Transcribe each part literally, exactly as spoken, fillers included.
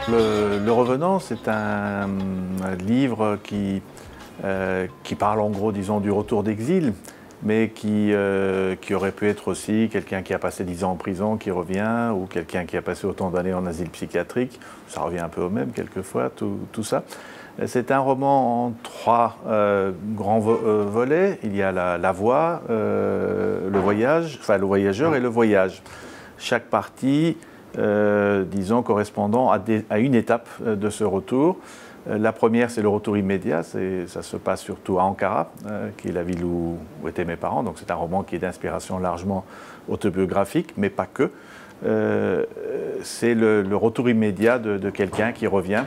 Le, le Revenant, c'est un, un livre qui, euh, qui parle en gros, disons, du retour d'exil, mais qui, euh, qui aurait pu être aussi quelqu'un qui a passé dix ans en prison, qui revient, ou quelqu'un qui a passé autant d'années en asile psychiatrique. Ça revient un peu au même, quelquefois, tout, tout ça. C'est un roman en trois euh, grands vo euh, volets. Il y a la, la voix, euh, le voyage, enfin le voyageur et le voyage. Chaque partie, euh, disons, correspondant à, des, à une étape de ce retour. Euh, la première, c'est le retour immédiat. Ça se passe surtout à Ankara, euh, qui est la ville où, où étaient mes parents. Donc c'est un roman qui est d'inspiration largement autobiographique, mais pas que. Euh, c'est le, le retour immédiat de, de quelqu'un qui revient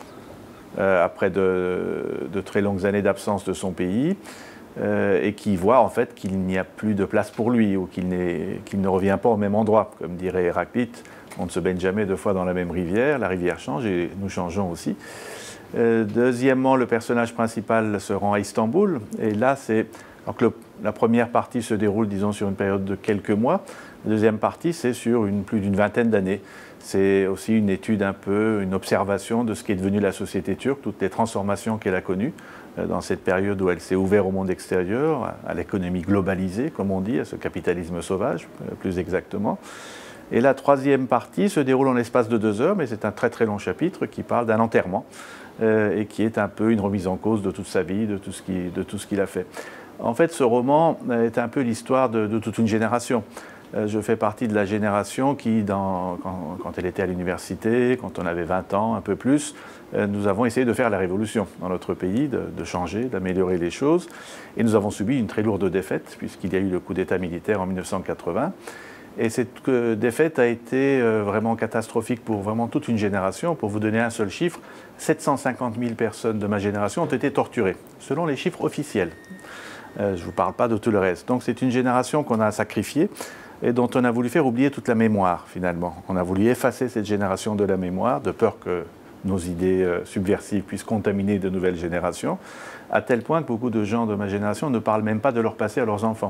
Euh, après de, de très longues années d'absence de son pays, euh, et qui voit en fait qu'il n'y a plus de place pour lui, ou qu'il qu'il ne revient pas au même endroit. Comme dirait Héraclite, on ne se baigne jamais deux fois dans la même rivière, la rivière change et nous changeons aussi. Euh, deuxièmement, le personnage principal se rend à Istanbul, et là c'est... Alors que le, la première partie se déroule, disons, sur une période de quelques mois, la deuxième partie c'est sur une, plus d'une vingtaine d'années. C'est aussi une étude un peu, une observation de ce qu'est devenue la société turque, toutes les transformations qu'elle a connues euh, dans cette période où elle s'est ouverte au monde extérieur, à, à l'économie globalisée, comme on dit, à ce capitalisme sauvage, euh, plus exactement. Et la troisième partie se déroule en l'espace de deux heures, mais c'est un très très long chapitre qui parle d'un enterrement euh, et qui est un peu une remise en cause de toute sa vie, de tout ce qui, de tout ce qu'il a fait. En fait, ce roman est un peu l'histoire de, de toute une génération. Je fais partie de la génération qui, dans, quand, quand elle était à l'université, quand on avait vingt ans, un peu plus, nous avons essayé de faire la révolution dans notre pays, de, de changer, d'améliorer les choses. Et nous avons subi une très lourde défaite, puisqu'il y a eu le coup d'État militaire en mille neuf cent quatre-vingts. Et cette défaite a été vraiment catastrophique pour vraiment toute une génération. Pour vous donner un seul chiffre, sept cent cinquante mille personnes de ma génération ont été torturées, selon les chiffres officiels. Je ne vous parle pas de tout le reste. Donc c'est une génération qu'on a sacrifiée, et dont on a voulu faire oublier toute la mémoire, finalement. On a voulu effacer cette génération de la mémoire, de peur que nos idées euh, subversives puissent contaminer de nouvelles générations, à tel point que beaucoup de gens de ma génération ne parlent même pas de leur passé à leurs enfants.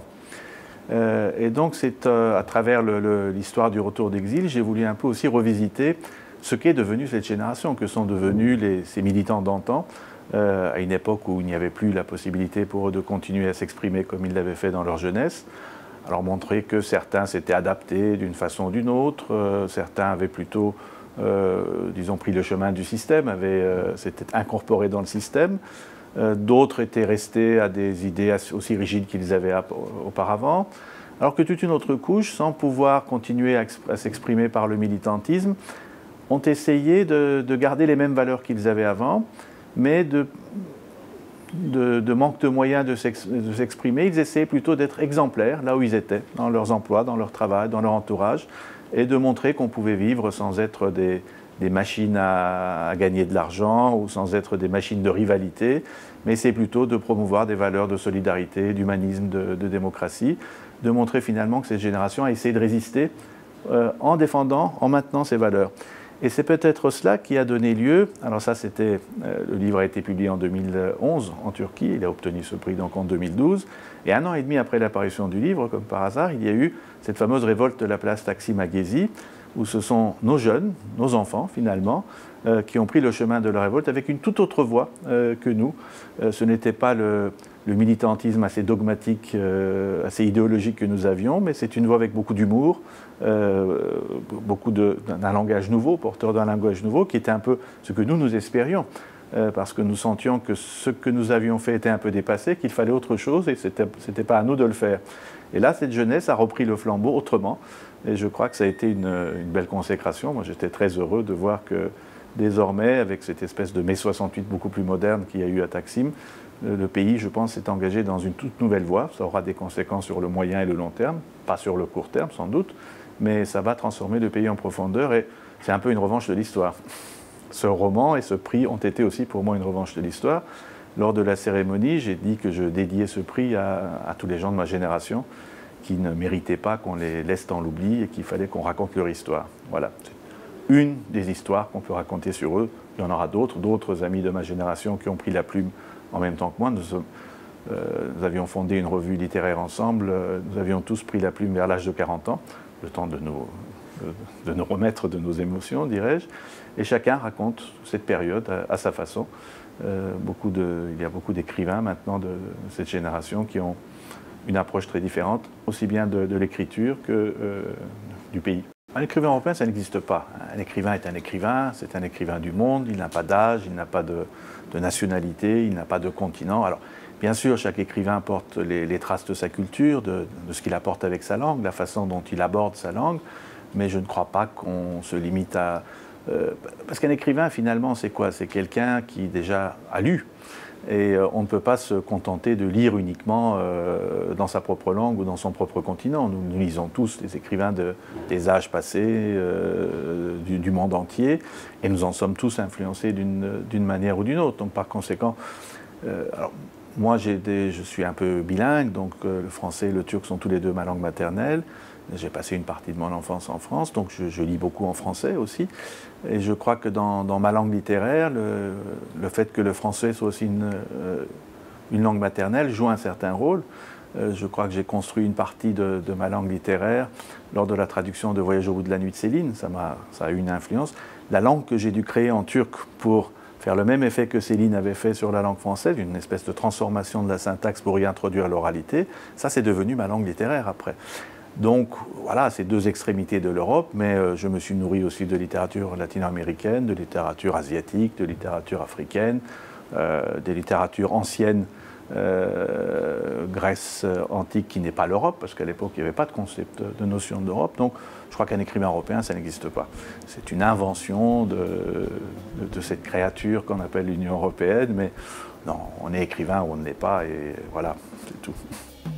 Euh, et donc, c'est euh, à travers l'histoire du retour d'exil, j'ai voulu un peu aussi revisiter ce qu'est devenu cette génération, que sont devenus les, ces militants d'antan, euh, à une époque où il n'y avait plus la possibilité pour eux de continuer à s'exprimer comme ils l'avaient fait dans leur jeunesse. Alors montrer que certains s'étaient adaptés d'une façon ou d'une autre, euh, certains avaient plutôt, euh, disons, pris le chemin du système, avaient, euh, s'étaient incorporés dans le système, euh, d'autres étaient restés à des idées aussi rigides qu'ils avaient auparavant, alors que toute une autre couche, sans pouvoir continuer à, à s'exprimer par le militantisme, ont essayé de, de garder les mêmes valeurs qu'ils avaient avant, mais de... De, de manque de moyens de s'exprimer, ils essayaient plutôt d'être exemplaires là où ils étaient, dans leurs emplois, dans leur travail, dans leur entourage, et de montrer qu'on pouvait vivre sans être des, des machines à, à gagner de l'argent ou sans être des machines de rivalité, mais c'est plutôt de promouvoir des valeurs de solidarité, d'humanisme, de, de démocratie, de montrer finalement que cette génération a essayé de résister euh, en défendant, en maintenant ces valeurs. Et c'est peut-être cela qui a donné lieu, alors ça c'était, euh, le livre a été publié en deux mille onze en Turquie, il a obtenu ce prix donc en deux mille douze, et un an et demi après l'apparition du livre, comme par hasard, il y a eu cette fameuse révolte de la place Taksim à Gezi, où ce sont nos jeunes, nos enfants finalement, euh, qui ont pris le chemin de la révolte avec une toute autre voix euh, que nous. Euh, ce n'était pas le, le militantisme assez dogmatique, euh, assez idéologique que nous avions, mais c'est une voix avec beaucoup d'humour, euh, beaucoup d'un langage nouveau, porteur d'un langage nouveau, qui était un peu ce que nous, nous espérions, euh, parce que nous sentions que ce que nous avions fait était un peu dépassé, qu'il fallait autre chose, et ce n'était pas à nous de le faire. Et là, cette jeunesse a repris le flambeau autrement, et je crois que ça a été une, une belle consécration. Moi, j'étais très heureux de voir que désormais, avec cette espèce de mai soixante-huit beaucoup plus moderne qu'il y a eu à Taksim, le pays, je pense, s'est engagé dans une toute nouvelle voie. Ça aura des conséquences sur le moyen et le long terme, pas sur le court terme sans doute, mais ça va transformer le pays en profondeur, et c'est un peu une revanche de l'histoire. Ce roman et ce prix ont été aussi pour moi une revanche de l'histoire. Lors de la cérémonie, j'ai dit que je dédiais ce prix à, à tous les gens de ma génération qui ne méritaient pas qu'on les laisse dans l'oubli et qu'il fallait qu'on raconte leur histoire. Voilà, c'est une des histoires qu'on peut raconter sur eux. Il y en aura d'autres, d'autres amis de ma génération qui ont pris la plume en même temps que moi. Nous, euh, nous avions fondé une revue littéraire ensemble, euh, nous avions tous pris la plume vers l'âge de quarante ans, le temps de nous de, de nous remettre de nos émotions, dirais-je. Et chacun raconte cette période à, à sa façon. Euh, beaucoup de, il y a beaucoup d'écrivains maintenant de, de cette génération qui ont une approche très différente, aussi bien de, de l'écriture que euh, du pays. Un écrivain européen, ça n'existe pas. Un écrivain est un écrivain, c'est un écrivain du monde, il n'a pas d'âge, il n'a pas de, de nationalité, il n'a pas de continent. Alors, bien sûr, chaque écrivain porte les, les traces de sa culture, de, de ce qu'il apporte avec sa langue, la façon dont il aborde sa langue, mais je ne crois pas qu'on se limite à... Euh, parce qu'un écrivain, finalement, c'est quoi? C'est quelqu'un qui déjà a lu. Et euh, on ne peut pas se contenter de lire uniquement euh, dans sa propre langue ou dans son propre continent. Nous, nous lisons tous des écrivains de, des âges passés, euh, du, du monde entier, et nous en sommes tous influencés d'une manière ou d'une autre. Donc par conséquent, euh, alors, moi des, je suis un peu bilingue, donc euh, le français et le turc sont tous les deux ma langue maternelle. J'ai passé une partie de mon enfance en France, donc je, je lis beaucoup en français aussi. Et je crois que dans, dans ma langue littéraire, le, le fait que le français soit aussi une, euh, une langue maternelle joue un certain rôle. Euh, je crois que j'ai construit une partie de, de ma langue littéraire lors de la traduction de Voyage au bout de la nuit de Céline. Ça m'a, ça a eu une influence. La langue que j'ai dû créer en turc pour faire le même effet que Céline avait fait sur la langue française, une espèce de transformation de la syntaxe pour y introduire l'oralité, ça c'est devenu ma langue littéraire après. Donc voilà, c'est deux extrémités de l'Europe, mais euh, je me suis nourri aussi de littérature latino-américaine, de littérature asiatique, de littérature africaine, euh, des littératures anciennes, euh, Grèce antique qui n'est pas l'Europe, parce qu'à l'époque il n'y avait pas de concept, de notion d'Europe. Donc je crois qu'un écrivain européen, ça n'existe pas. C'est une invention de, de, de cette créature qu'on appelle l'Union européenne, mais non, on est écrivain ou on ne l'est pas, et voilà, c'est tout.